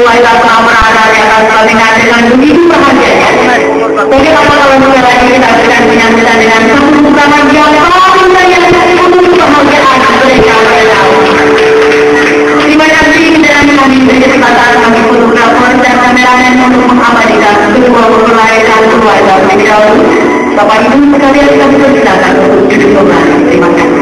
marilah keamanan yang akan terlihat dengan begitu bahagianya. Bagaimana kalau sekali lagi kita berikan penyambutan dengan satu tangan yang paling banyak untuk kebahagiaan mereka berdua. Terima kasih dan kami beri kesempatan bagi fotografer dan kameramen untuk mengabadikan kedua kelahiran keluarga beliau. Bapak Ibu sekalian kami persilakan untuk duduk kembali. Terima kasih.